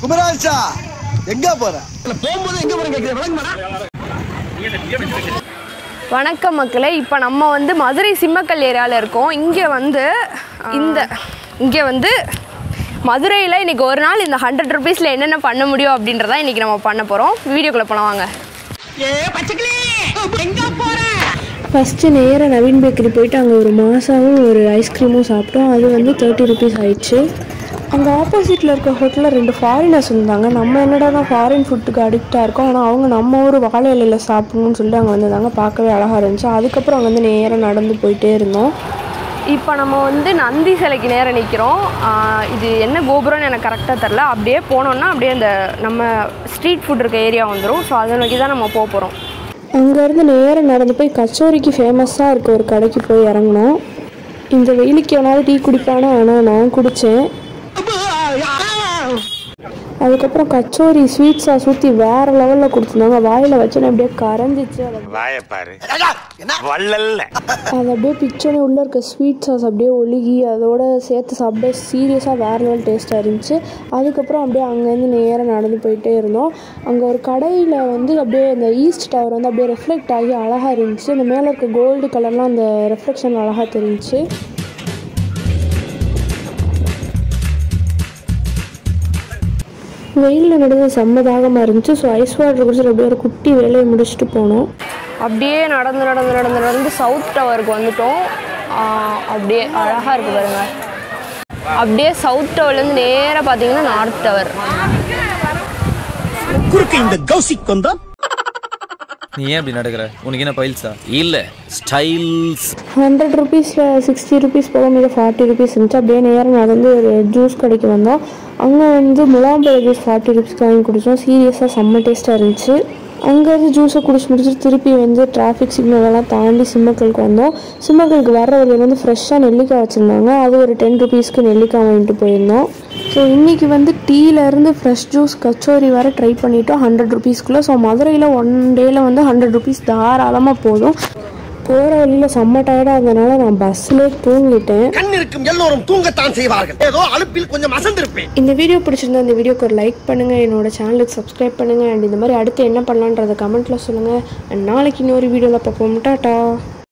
குமராஜா எங்க போற? வணக்கம் மக்களே, இப்போ நம்ம வந்து மதுரை சிம்மக்கல் ஏரியாவில் இருக்கோம். இங்கே வந்து மதுரையில் இன்றைக்கி ஒரு நாள் இந்த 100 ருபீஸில் என்னென்ன பண்ண முடியும் அப்படின்றதான் இன்றைக்கி நம்ம பண்ண போகிறோம். வீடியோக்குள்ளே போகலாம் வாங்க. ஃபஸ்ட்டு நேராக நவீன் பேக்கரி போயிட்டு அங்கே ஒரு மாசாவும் ஒரு ஐஸ்கிரீமும் சாப்பிட்டோம். அது வந்து 30 ருபீஸ் ஆயிடுச்சு. அங்கே ஆப்போசிட்டில் இருக்க ஹோட்டலில் 2 ஃபாரினர்ஸ் இருந்தாங்க. நம்ம என்னடா தான் ஃபாரின் ஃபுட்டுக்கு அடிக்டாக இருக்கோம், ஆனால் அவங்க நம்ம ஊர் வாழை இலையில் சாப்பிடணும்னு சொல்லிட்டு அங்கே வந்திருந்தாங்க. பார்க்கவே அழகாக இருந்துச்சு. அதுக்கப்புறம் அங்கே வந்து நேராக நடந்து போயிட்டே இருந்தோம். இப்போ நம்ம வந்து நந்தி சிலைக்கு நேராக நிற்கிறோம். இது என்ன கோபுரம்னு எனக்கு கரெக்டாக தெரில. அப்படியே போனோன்னா அப்படியே அந்த நம்ம ஸ்ட்ரீட் ஃபுட் இருக்க ஏரியா வந்துடும். ஸோ அதை நோக்கி தான் நம்ம போக போகிறோம். அங்கேருந்து நேராக நடந்து போய் கச்சோரிக்கு ஃபேமஸாக இருக்க ஒரு கடைக்கு போய் இறங்கினோம். இந்த வெயிலுக்கு எவனாவது டீ குடிப்பானோ, ஆனால் நான் குடித்தேன். அதுக்கப்புறம் கச்சோரி ஸ்வீட் சாஸ் ஊற்றி வேறு லெவலில் கொடுத்துருந்தாங்க. வாயில் வச்சோன்னே அப்படியே கரைஞ்சிச்சு. அதை அப்படியே பிச்சோன்னே உள்ளே இருக்க ஸ்வீட் சாஸ் அப்படியே ஒழுகி அதோட சேர்த்து சாப்பிட சீரியஸாக வேறு லெவல் டேஸ்ட்டாக இருந்துச்சு. அதுக்கப்புறம் அப்படியே அங்கேருந்து நேராக நடந்து போயிட்டே இருந்தோம். அங்கே ஒரு கடையில் வந்து அப்படியே அந்த ஈஸ்ட் டவர் வந்து அப்படியே ரெஃப்ளெக்ட் ஆகி அழகாக இருந்துச்சு. அந்த மேலே இருக்க கோல்டு கலர்லாம் அந்த ரெஃப்ளெக்ஷன் அழகாக தெரிஞ்சிச்சு. வெயிலில் நடந்து செம்ம தாகமாக இருந்துச்சு. ஸோ ஐஸ் வாட்டர் குடிச்சிட்டு அப்படியே ஒரு குட்டி வேலையை முடிச்சுட்டு போனோம். அப்படியே நடந்து சவுத் டவருக்கு வந்துட்டோம். அப்படியே அழகாக இருக்குது பாருங்கள். அப்படியே சவுத் டவர்லேருந்து நேராக பார்த்தீங்கன்னா நார்த் டவர். நீ ஏன் அப்படி நடக்கிற? உனக்கு என்ன பைல்ஸா? இல்லை, ஸ்டைல்ஸ். 100 ருபீஸில் 60 ருபீஸ் போக மீது 40 ருபீஸ் இருந்துச்சு. அப்படியே நேரம் நடந்து ஒரு ஜூஸ் கடைக்கு வந்தோம். அங்கே வந்து முலாம்பழ ஜூஸ் 40 ருபீஸ்க்கு வாங்கி குடித்தோம். சீரியஸாக செம்ம டேஸ்ட்டாக இருந்துச்சு. அங்கேருந்து ஜூஸை குடிச்சு முடிச்சுட்டு திருப்பி வந்து டிராஃபிக் சிக்னலெல்லாம் தாண்டி சிம்மக்கலுக்கு வந்தோம். சிம்மக்கலுக்கு வர வழியில் வந்து ஃப்ரெஷ்ஷாக நெல்லிக்காய் வச்சுருந்தாங்க. அது ஒரு 10 ருபீஸ்க்கு நெல்லிக்காய் வாங்கிட்டு போயிருந்தோம். ஸோ இன்றைக்கி வந்து டீலேருந்து ஃப்ரெஷ் ஜூஸ் கச்சோரி வர ட்ரை பண்ணிவிட்டோம் 100 ருபீஸ்க்குள்ளே. ஸோ மதுரையில் ஒன் டேயில் வந்து 100 ருபீஸ் தாராளமாக போதும். போகிற வழியில் செம்ம டயர்டாக இருந்தனால நான் பஸ்ஸில் தூங்கிட்டேன். கண்ணிருக்கும் எல்லோரும் தூங்கத்தான் செய்வார்கள். ஏதோ அலுப்பில் கொஞ்சம் அசந்திருப்பேன். இந்த வீடியோ பிடிச்சிருந்தா இந்த வீடியோக்கு ஒரு லைக் பண்ணுங்கள், என்னோட சேனலுக்கு சப்ஸ்கிரைப் பண்ணுங்கள். அண்ட் இந்த மாதிரி அடுத்து என்ன பண்ணலான்றதை கமெண்ட்டில் சொல்லுங்கள். அண்ட் நாளைக்கு இன்னொரு வீடியோவில் பார்ப்போம். டாட்டா.